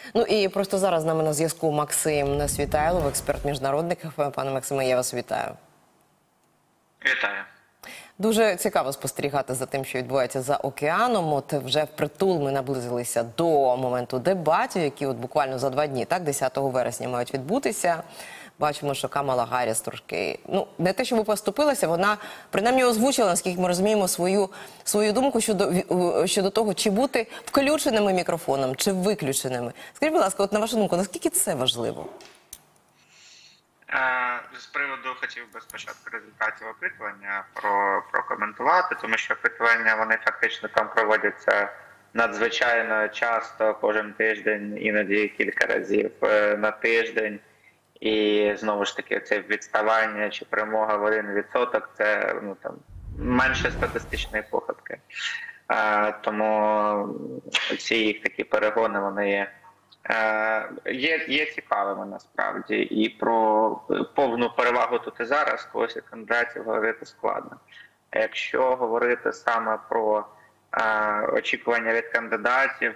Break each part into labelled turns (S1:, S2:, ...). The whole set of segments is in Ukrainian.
S1: Ну і просто зараз з нами на зв'язку Максим Несвітайлов, експерт міжнародник. Пане Максиме, я вас вітаю.
S2: Вітаю.
S1: Дуже цікаво спостерігати за тим, що відбувається за океаном. От вже впритул ми наблизилися до моменту дебатів, які от буквально за 2 дні, так, 10 вересня мають відбутися. Бачимо, що Камала Гарріс трошки, ну, не те, щоб поступилася, вона принаймні озвучила, наскільки ми розуміємо, свою думку щодо того, чи бути включеними мікрофоном, чи виключеними. Скажіть, будь ласка, от на вашу думку, наскільки це важливо?
S2: З приводу хотів би спочатку результатів опитування прокоментувати, тому що опитування, вони фактично там проводяться надзвичайно часто, кожен тиждень, іноді кілька разів на тиждень. І знову ж таки, це відставання чи перемога в 1% – це менше статистичної похибки. Тому ці їх такі перегони, вони є цікавими насправді. І про повну перевагу тут і зараз когось із кандидатів говорити складно. А якщо говорити саме про очікування від кандидатів,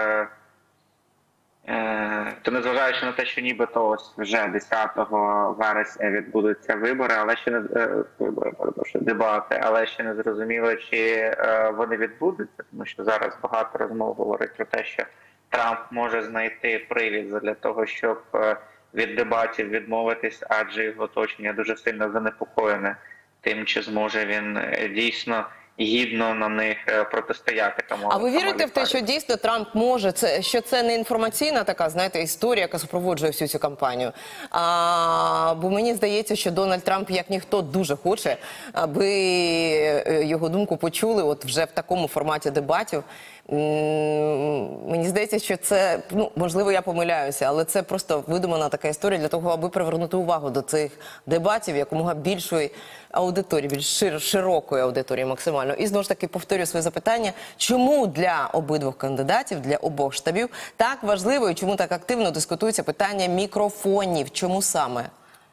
S2: то незважаючи на те, що нібито ось вже 10 вересня відбудуться вибори, але ще не дебати, але ще не зрозуміло, чи вони відбудуться, тому що зараз багато розмов говорить про те, що Трамп може знайти привід для того, щоб від дебатів відмовитись, адже його оточення дуже сильно занепокоєне тим, чи зможе він дійсно гідно на них протистояти.
S1: А ви вірите в те, що дійсно Трамп може, що це не інформаційна така, знаєте, історія, яка супроводжує всю цю кампанію? Бо мені здається, що Дональд Трамп, як ніхто, дуже хоче, аби його думку почули от вже в такому форматі дебатів. Мені здається, що це, можливо, я помиляюся, але це просто видумана така історія для того, аби привернути увагу до цих дебатів якомога більшої аудиторії, більш широкої аудиторії максимально. І знову ж таки повторюю своє запитання, чому для обидвох кандидатів, для обох штабів так важливо і чому так активно дискутується питання мікрофонів? Чому саме?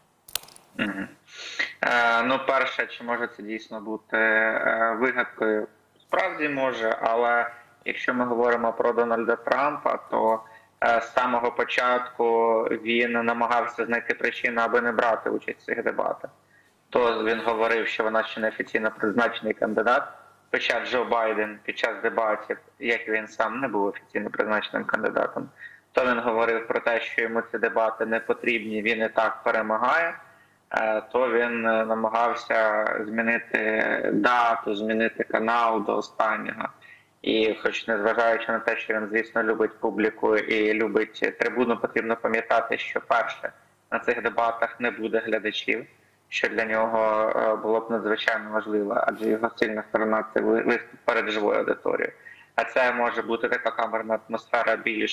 S2: Перше, чи може це дійсно бути вигадкою? Справді може, але якщо ми говоримо про Дональда Трампа, то з самого початку він намагався знайти причину, аби не брати участь в цих дебатах. То він говорив, що вона ще не офіційно призначений кандидат, хоча Джо Байден під час дебатів, як він сам не був офіційно призначеним кандидатом, то він говорив про те, що йому ці дебати не потрібні, він і так перемагає, то він намагався змінити дату, змінити канал до останнього. І хоч незважаючи на те, що він, звісно, любить публіку і любить трибуну, потрібно пам'ятати, що перше, на цих дебатах не буде глядачів, що для нього було б надзвичайно важливо, адже його сильна сторона – це виступ перед живою аудиторією. А це може бути така камерна атмосфера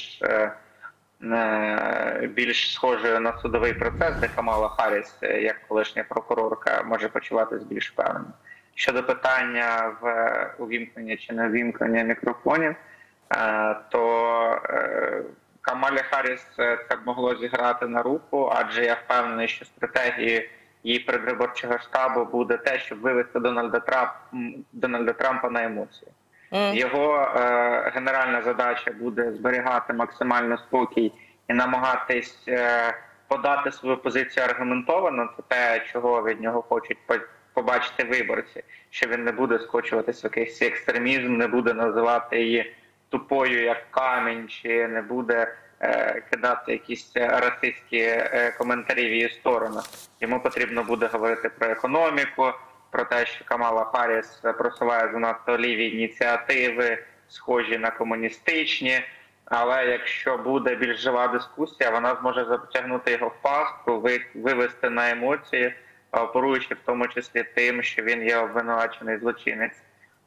S2: більш схожою на судовий процес, де Камала Харріс, як колишня прокурорка, може почуватися більш впевнено. Щодо питання увімкнення чи не увімкнення мікрофонів, то Камалі Харріс це могло зіграти на руку, адже я впевнений, що стратегією її предвиборчого штабу буде те, щоб вивести Дональда Трампа на емоції. Його генеральна задача буде зберігати максимально спокій і намагатись подати свою позицію аргументовано. Це те, чого від нього хочуть побачити виборці, що він не буде скочуватись в якийсь екстремізм, не буде називати її тупою як камінь, чи не буде кидати якісь расистські коментарі в її сторону. Йому потрібно буде говорити про економіку, про те, що Камала Харріс просуває занадто ліві ініціативи, схожі на комуністичні, але якщо буде більш жива дискусія, вона зможе затягнути його в пастку, вивести на емоції, оперуючи в тому числі тим, що він є обвинувачений злочинець.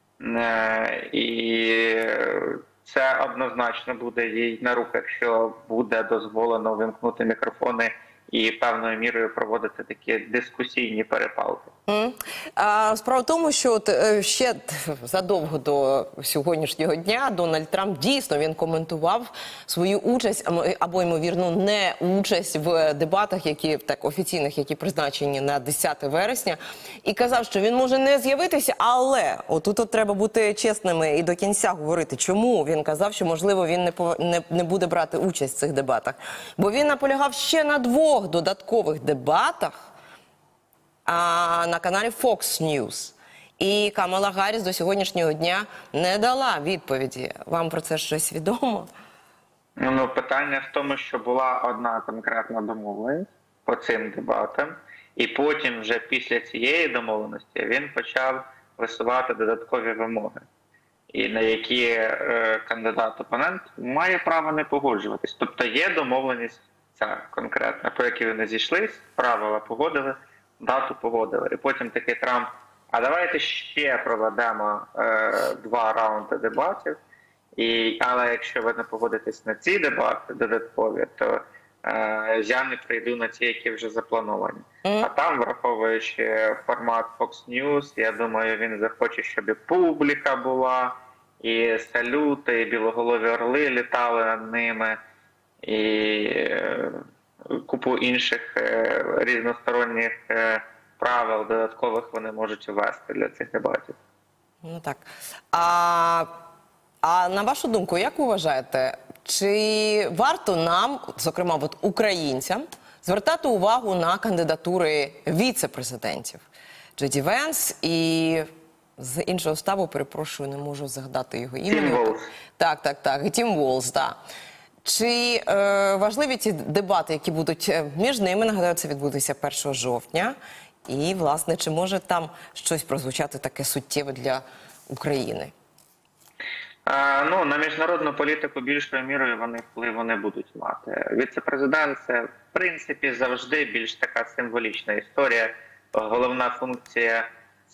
S2: І це однозначно буде їй на руку, якщо буде дозволено вимкнути мікрофони і певною мірою проводити такі дискусійні перепалки.
S1: Справа в тому, що ще задовго до сьогоднішнього дня Дональд Трамп дійсно він коментував свою участь або, ймовірно, не участь в дебатах, які так офіційних, які призначені на 10 вересня, і казав, що він може не з'явитися, але отут треба бути чесними і до кінця говорити, чому він казав, що можливо він не буде брати участь в цих дебатах, бо він наполягав ще на 2 додаткових дебатах на каналі Fox News. І Камала Гарріс до сьогоднішнього дня не дала відповіді. Вам про це щось відомо?
S2: Ну, питання в тому, що була одна конкретна домовленість по цим дебатам, і потім вже після цієї домовленості він почав висувати додаткові вимоги, і на які кандидат-опонент має право не погоджуватись. Тобто є домовленість ця конкретна, по якій вони зійшлись, правила погодили, дату погодили. І потім такий Трамп, а давайте ще проведемо 2 раунди дебатів, але якщо ви не погодитесь на ці дебати додаткові, то я не прийду на ті, які вже заплановані. А там, враховуючи формат Fox News, я думаю, він захоче, щоб і публіка була, і салюти, і білоголові орли літали над ними, і купу інших різносторонніх правил додаткових вони можуть ввести для цих дебатів.
S1: Ну так. А на вашу думку, як ви вважаєте, чи варто нам, зокрема от українцям, звертати увагу на кандидатури віце-президентів? Джей Ді Венс і з іншого штабу, перепрошую, не можу згадати його ім'я.
S2: Тім Волз.
S1: Так. Тім Волз, так. Чи важливі ці дебати, які будуть між ними, нагадаю, це відбудеться 1 жовтня, і, власне, чи може там щось прозвучати таке суттєве для України?
S2: Ну, на міжнародну політику більшою мірою впливу не будуть мати. Віце-президент – це, в принципі, завжди більш така символічна історія. Головна функція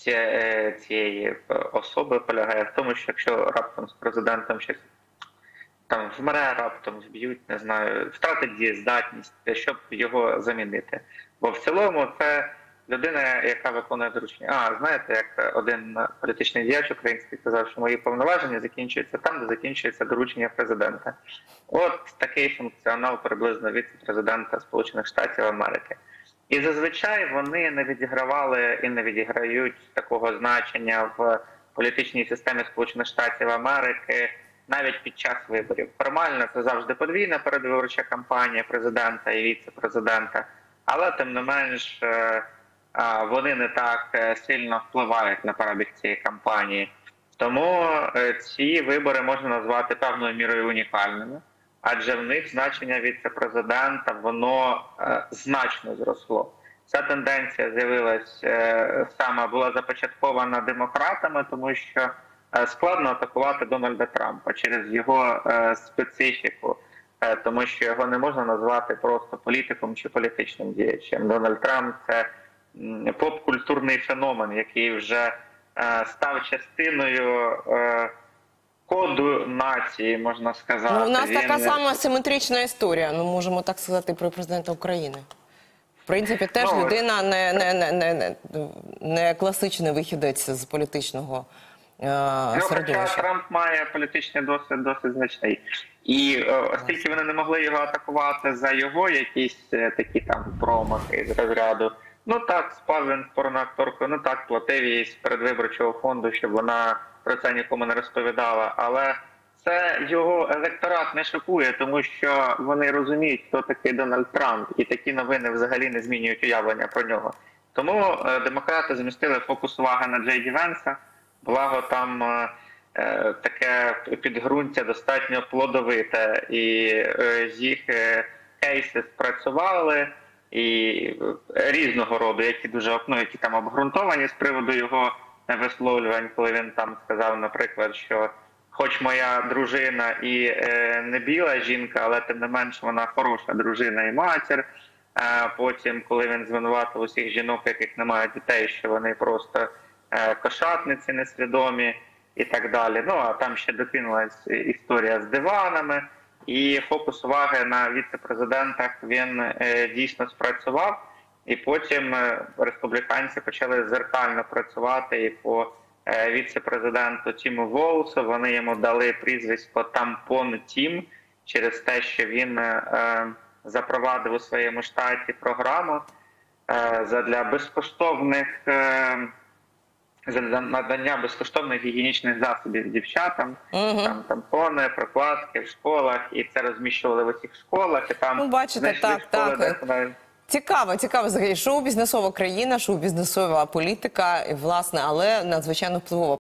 S2: цієї особи полягає в тому, що якщо раптом з президентом щось там вмре, раптом вб'ють, не знаю, втратить дієздатність, щоб його замінити. Бо в цілому це людина, яка виконує доручення. Знаєте, як один політичний діяч український казав, що мої повноваження закінчуються там, де закінчується доручення президента. От такий функціонал приблизно віце-президента Сполучених Штатів Америки. І зазвичай вони не відігравали і не відіграють такого значення в політичній системі Сполучених Штатів Америки навіть під час виборів. Формально це завжди подвійна передвиборча кампанія президента і віце-президента, але тим не менш вони не так сильно впливають на перебіг цієї кампанії. Тому ці вибори можна назвати певною мірою унікальними, адже в них значення віце-президента, воно значно зросло. Ця тенденція була започаткована демократами, тому що складно атакувати Дональда Трампа через його специфіку, тому що його не можна назвати просто політиком чи політичним діячем. Дональд Трамп – це поп-культурний феномен, який вже став частиною коду нації, можна сказати.
S1: Ну, у нас така сама симетрична історія, можемо так сказати, про президента України. В принципі, теж людина не класичний вихідець з політичного середовища.
S2: Хоча Трамп має політичний досвід досить значний. І оскільки вони не могли його атакувати за його якісь такі там промахи з розряду, спав він з порноакторкою, платив їй з передвиборчого фонду, щоб вона про це нікому не розповідала. Але це його електорат не шокує, тому що вони розуміють, хто такий Дональд Трамп, і такі новини взагалі не змінюють уявлення про нього. Тому демократи змістили фокус уваги на Джей Ді Венса, благо там таке підґрунтя достатньо плодовите, і їх кейси спрацювали, і різного роду, які там обґрунтовані з приводу його висловлювань, коли він там сказав, наприклад, що хоч моя дружина і не біла жінка, але тим не менш вона хороша дружина і матір. Потім, коли він звинуватив усіх жінок, яких немає дітей, що вони просто кошатниці несвідомі і так далі. А там ще докинулась історія з диванами, І фокус уваги на віце-президентах він дійсно спрацював. І потім республіканці почали зеркально працювати і по віце-президенту Тіму Волсу. Вони йому дали прізвисько «Тампон Тім» через те, що він запровадив у своєму штаті програму задля надання безкоштовних гігієнічних засобів дівчатам, там тампони, прокладки в школах, і це розміщували в усіх школах, і там
S1: бачите,
S2: знайшли школи, де
S1: Цікаво, взагалі. Шоу-бізнесова країна, шоу-бізнесова політика, власне, але надзвичайно впливова.